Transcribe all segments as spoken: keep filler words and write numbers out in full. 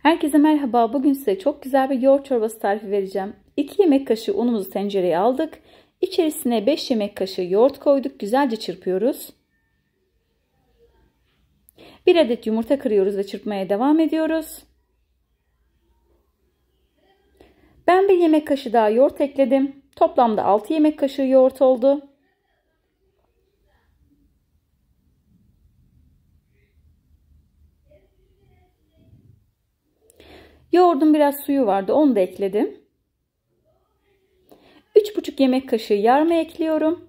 Herkese merhaba. Bugün size çok güzel bir yoğurt çorbası tarifi vereceğim. iki yemek kaşığı unumuzu tencereye aldık. İçerisine beş yemek kaşığı yoğurt koyduk. Güzelce çırpıyoruz. bir adet yumurta kırıyoruz ve çırpmaya devam ediyoruz. Ben bir yemek kaşığı daha yoğurt ekledim. Toplamda altı yemek kaşığı yoğurt oldu. Yoğurdun biraz suyu vardı, onu da ekledim. üç buçuk yemek kaşığı yarma ekliyorum.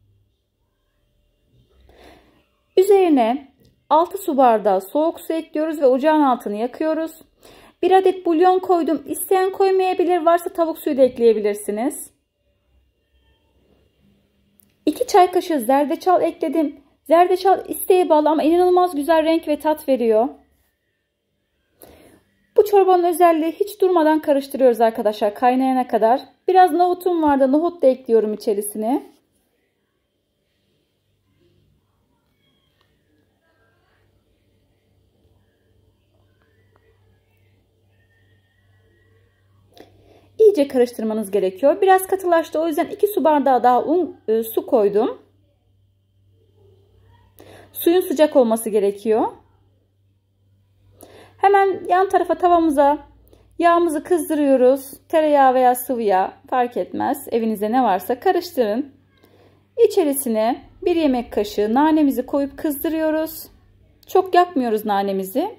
Üzerine altı su bardağı soğuk su ekliyoruz ve ocağın altını yakıyoruz. bir adet bulyon koydum. İsteyen koymayabilir, varsa tavuk suyu da ekleyebilirsiniz. iki çay kaşığı zerdeçal ekledim. Zerdeçal isteğe bağlı ama inanılmaz güzel renk ve tat veriyor. Bu çorbanın özelliği, hiç durmadan karıştırıyoruz arkadaşlar kaynayana kadar. Biraz nohutum vardı. Nohut da ekliyorum içerisine. İyice karıştırmanız gerekiyor. Biraz katılaştı. O yüzden iki su bardağı daha un, e, su koydum. Suyun sıcak olması gerekiyor. Hemen yan tarafa tavamıza yağımızı kızdırıyoruz. Tereyağı veya sıvı yağ fark etmez. Evinizde ne varsa karıştırın. İçerisine bir yemek kaşığı nanemizi koyup kızdırıyoruz. Çok yakmıyoruz nanemizi.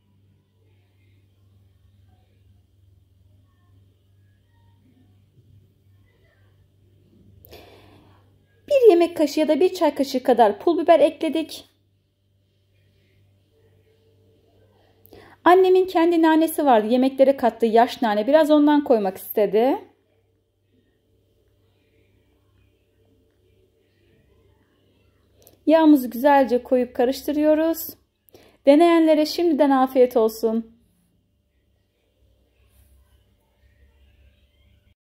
Bir yemek kaşığı ya da bir çay kaşığı kadar pul biber ekledik. Annemin kendi nanesi vardı. Yemeklere kattığı yaş nane. Biraz ondan koymak istedi. Yağımızı güzelce koyup karıştırıyoruz. Deneyenlere şimdiden afiyet olsun.